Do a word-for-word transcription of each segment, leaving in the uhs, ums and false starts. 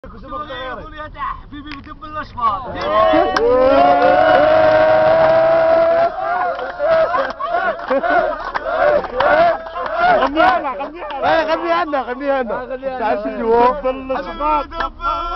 يقول يا حبيبي بدب الاشفار. غنيها لنا غنيها لنا غنيها لنا غنيها لنا تعال شوفوا دب الاشفار دب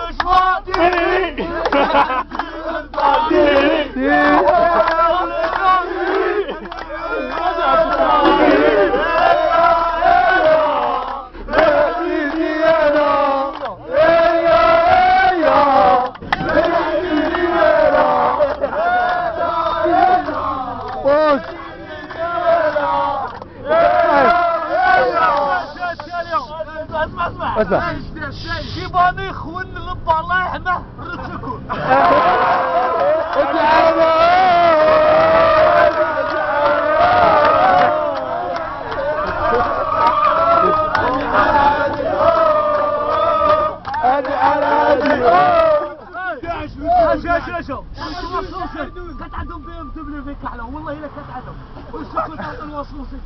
اسمع جيباني خون لبا الله يحمه رتكون كانت عندهم بي ام دبليو في كحله والله الا كانت عندهم والشكل تاع الوصوصي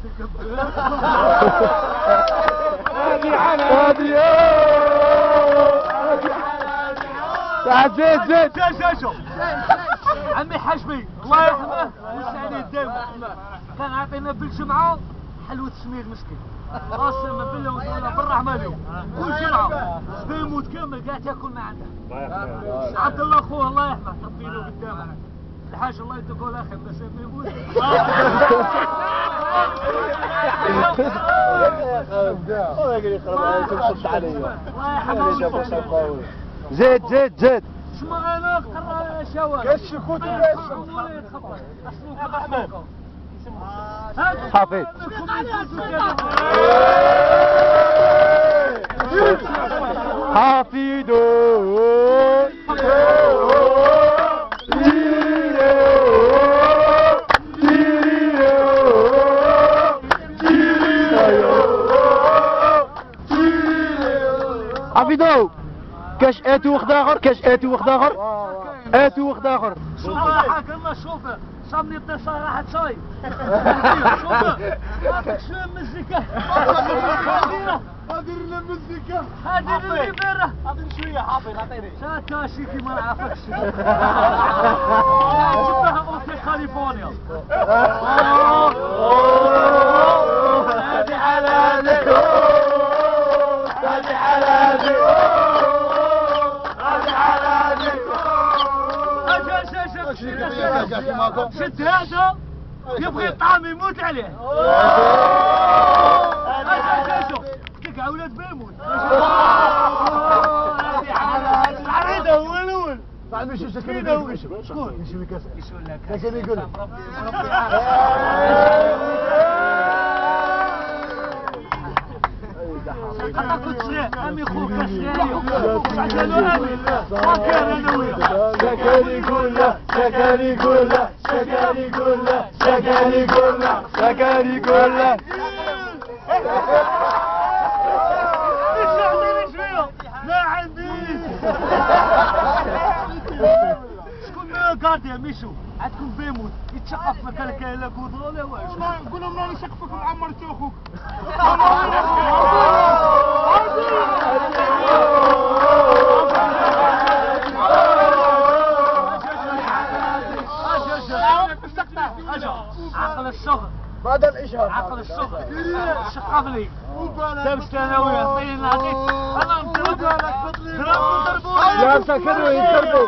هادي على هادي تعال زيد زيد شاشو عمي حشمي الله يرحمه ويسعديه دائما كان عاطينا بالجمعه حلوه سمير مسكين قاسم بالله ولا بالرحمه اليوم كل جمعه بيموت كامل قاعد ياكل ما عنده عبد الله اخوه الله يرحمه ربي له قدامه الحاج الله يديك الاخر بس بيموت زيد زيد زيد شو انا قرر شوال كشكوت حافظ حافظو حافظو كاش اتو وخد اخر كاش اتو وخد اخر اتو وخد اخر شوف حاك الله شوف صابني الطيشه راحت شاي شوف هاك شو المزيكا هادير لنا المزيكا هادير اللي برا هادير شويه حافظ عطيني شاتا شيكي ما نعرفكش جبتها اوتي كاليفورنيا هادي على هادي هادي على هادي هادي على هادي شد هذا يبغي الطعام يموت عليه تلقى اولاد بيموت هذا هو الاول بعد مش شكل يقول شكون يشوي كاس يشوي لك كاس يقول انا كنت صغير امي خوك صغير انا وياه شكل يقول له شكل يقول له شكل يقول له شكل يقول له شكل يقول له ما عنديش شكون قاعد يا ميشو عندكم بيموت يتشقف مكان كاين لا كوضه ولا واش قول لهم راني شقفك وعمر اخوك عقل الشغل بعد الاشهار عقل الشغل شقف لي دابش ثانويه طين نعطيك انا نضرب ضرب ضربوني يا سكروا يضربوا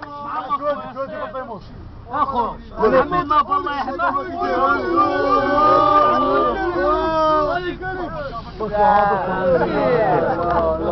اخو عمي ما بالله يحميه